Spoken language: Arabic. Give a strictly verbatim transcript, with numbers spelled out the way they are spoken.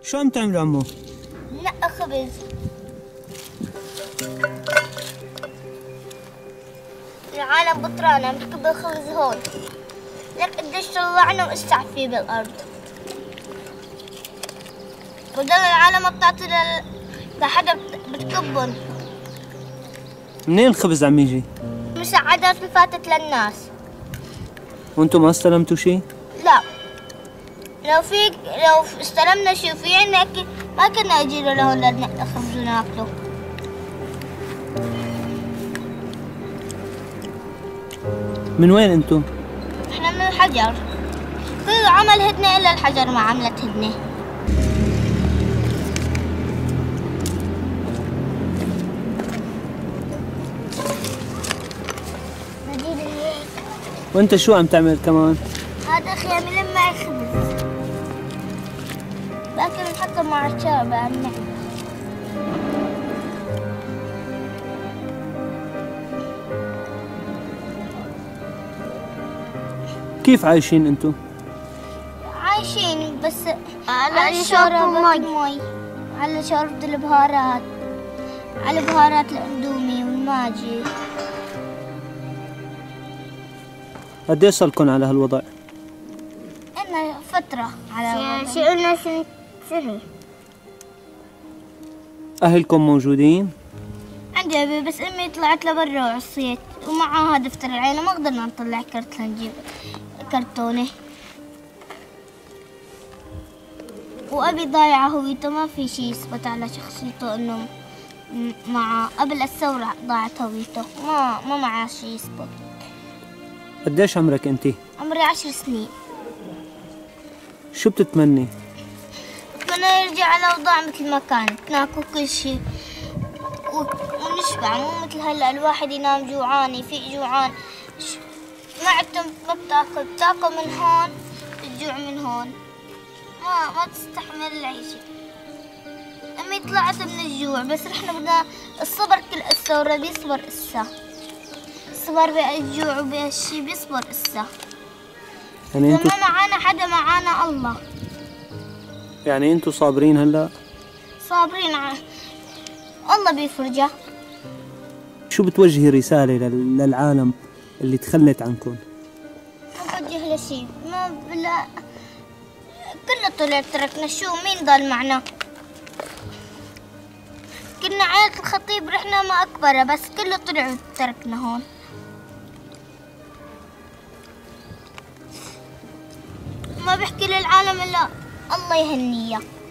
شو عم تعملوا عمو؟ نقى خبز. العالم بطرانة عم تكب الخبز هون. لك قديش طلعنا وقسع فيه بالأرض. وضل العالم ما بتعطي لل... لحدا بتكبن. منين الخبز عم يجي؟ مساعدات اللي فاتت للناس. وانتم ما استلمتوا شيء؟ لا. لو في لو استلمنا شيء في عنا اكيد ما كنا نجينا لهون لنقى خبز وناكله. من وين انتم؟ احنا من الحجر. كل عمل هدنة الا الحجر ما عملت هدنة. وانت شو عم تعمل كمان؟ هذا اخي عم يلم معي خبز. باكل نحطه مع الشاي بعمل. كيف عايشين انتم؟ عايشين بس على شوربة المي، على شوربة البهارات، على بهارات الاندومي والماجي. قد ايه صار لكم على هالوضع؟ إلنا فترة على هالوضع. شي قلنا سنة. أهلكم موجودين؟ عندي أبي بس أمي طلعت لبرا وعصيت ومعها دفتر العيلة ما قدرنا نطلع كرت لنجيب كرتونة. وأبي ضايع هويته ما في شي يثبت على شخصيته إنه مع قبل الثورة ضاعت هويته ما ما معاه شي يثبت. قديش عمرك انت؟ عمري عشر سنين. شو بتتمني؟ بتمنى يرجع على أوضاع مثل ما كانت ناكل كل شي ونشبع مو مثل هلا الواحد ينام جوعان يفيق جوعان. معدته ما بتاكل بتاكل من هون بتجوع من هون ما ما تستحمل العيشة. أمي طلعت من الجوع بس رحنا بدنا الصبر كل الثورة بيصبر إسا. الصبر بالجوع وبهالشي بيصبر إسا. يعني انتو ما معانا حدا معانا الله. يعني انتو صابرين هلا؟ صابرين ع... الله بيفرجها. شو بتوجهي رسالة للعالم اللي تخلت عنكم؟ ما بوجه لشي ما بلا كله طلع تركنا شو مين ضل معنا؟ كنا عيلة الخطيب رحنا ما أكبره بس كله طلع تركنا هون. ما بحكي للعالم إلا الله يهنيه.